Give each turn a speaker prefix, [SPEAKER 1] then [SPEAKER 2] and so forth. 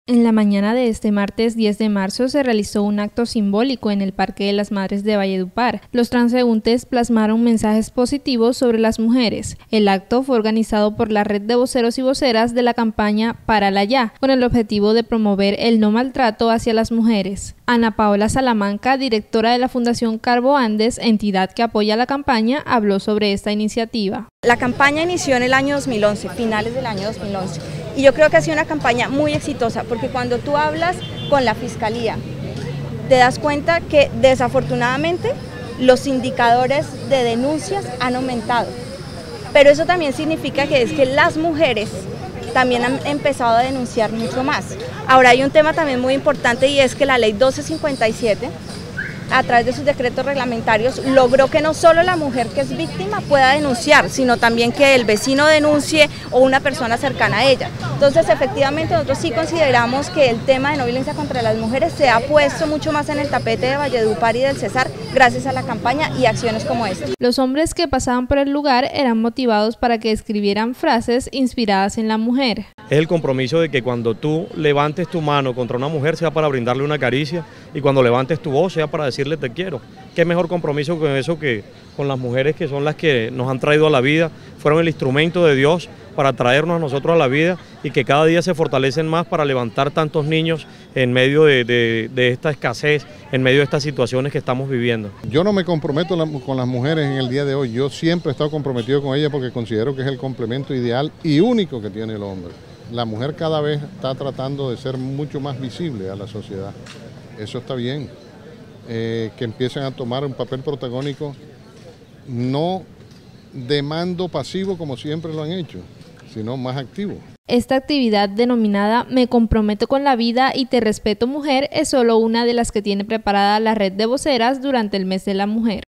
[SPEAKER 1] En la mañana de este martes 10 de marzo se realizó un acto simbólico en el Parque de las Madres de Valledupar. Los transeúntes plasmaron mensajes positivos sobre las mujeres. El acto fue organizado por la red de voceros y voceras de la campaña Párala Ya, con el objetivo de promover el no maltrato hacia las mujeres. Ana Paola Salamanca, directora de la Fundación Carbo Andes, entidad que apoya la campaña, habló sobre esta iniciativa.
[SPEAKER 2] La campaña inició en el año 2011, finales del año 2011. Y yo creo que ha sido una campaña muy exitosa, porque cuando tú hablas con la Fiscalía, te das cuenta que desafortunadamente los indicadores de denuncias han aumentado. Pero eso también significa que las mujeres también han empezado a denunciar mucho más. Ahora hay un tema también muy importante, y es que la ley 1257, a través de sus decretos reglamentarios, logró que no solo la mujer que es víctima pueda denunciar, sino también que el vecino denuncie o una persona cercana a ella. Entonces, efectivamente, nosotros sí consideramos que el tema de no violencia contra las mujeres se ha puesto mucho más en el tapete de Valledupar y del Cesar gracias a la campaña y acciones como esta.
[SPEAKER 1] Los hombres que pasaban por el lugar eran motivados para que escribieran frases inspiradas en la mujer.
[SPEAKER 3] Es el compromiso de que cuando tú levantes tu mano contra una mujer sea para brindarle una caricia, y cuando levantes tu voz sea para decirle te quiero. ¿Qué mejor compromiso con eso que con las mujeres, que son las que nos han traído a la vida, fueron el instrumento de Dios para traernos a nosotros a la vida, y que cada día se fortalecen más para levantar tantos niños en medio de esta escasez, en medio de estas situaciones que estamos viviendo?
[SPEAKER 4] Yo no me comprometo con las mujeres en el día de hoy, yo siempre he estado comprometido con ellas porque considero que es el complemento ideal y único que tiene el hombre. La mujer cada vez está tratando de ser mucho más visible a la sociedad. Eso está bien, que empiecen a tomar un papel protagónico, no de mando pasivo como siempre lo han hecho, sino más activo.
[SPEAKER 1] Esta actividad denominada Me comprometo con la vida y te respeto mujer es solo una de las que tiene preparada la red de voceras durante el mes de la mujer.